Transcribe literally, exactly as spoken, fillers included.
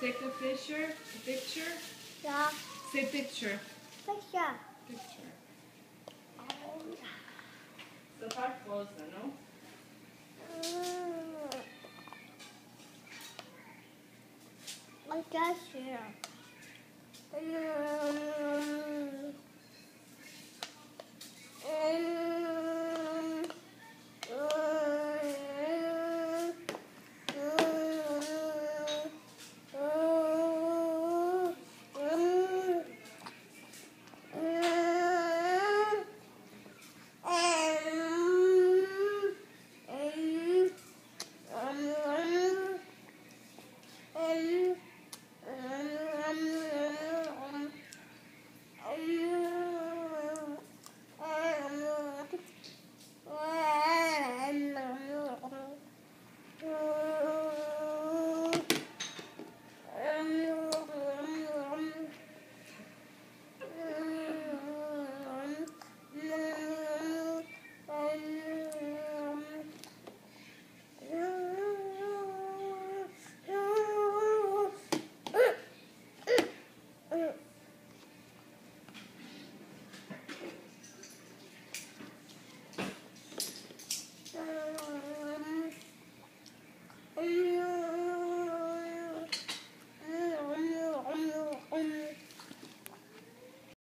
Take a picture. A picture. Yeah. Say picture. Picture. Picture. Oh. So far cosa, no? Mm. What's that here? Mm. Mm.